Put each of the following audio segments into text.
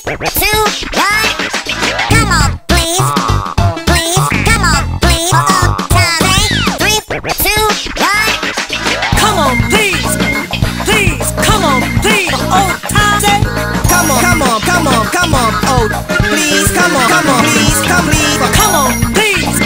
Come on, please. Please, come on, please. Time, 3, 2, 1. Come on, please. Please, come on, please. Oh, time. Come on, come on, come on, come on. Oh, please, come on, please, come, please. Come on, please.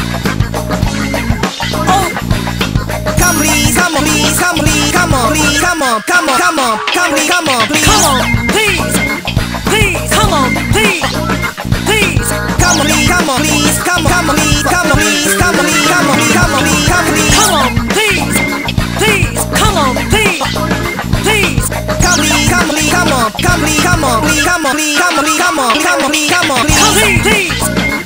Oh, come, please, come on, please, come, please, come on, please, come on, come on, come on, come, please, come on, please. come on, please. Please, come on, please. Please, Come on, please, come on, please, come on, please, come on, please, come on, please, come on, please, come on, please, come on, please. come on, please. Please, come on, please. Please, Come, please, come, please, come on, come, please, come on, please, come on, please, come on, please, come on, come on, please, come on, please. come, please.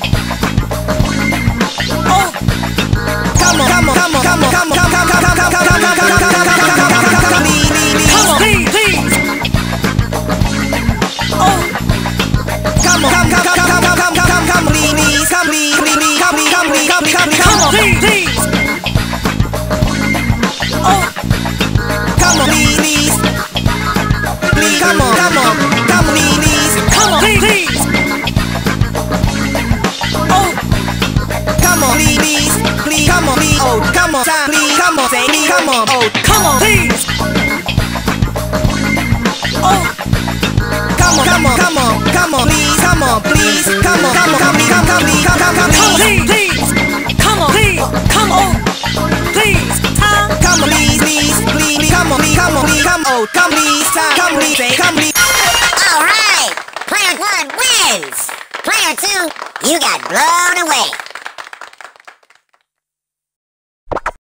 Oh, Come on, come on, come on, come on, come on, come on, come on, come on, come on, come on, come on, please. Oh, come on, come, come, come, come, come, come, come, please, come, please, please, come, please, come, please, come, please, come, please, come on, please. Oh, come on, please, please, please, come on, come on, come, please, come on, please. Oh, come on, please, please, come on, please, oh, come on, time, please, come on, say, please, come on, oh, come on, please. Oh, come on, come on, come on, come on, please, come on, please, come on, come on, come, please, come, come, please, come, come, come, come on, please, please. Come on, please. Come on, please. Time. come on, please, please, please, come on, please, come on, please, come, oh, come, please, time, come, please, say, come, please. All right. Player 1 wins. Player 2, you got blown away.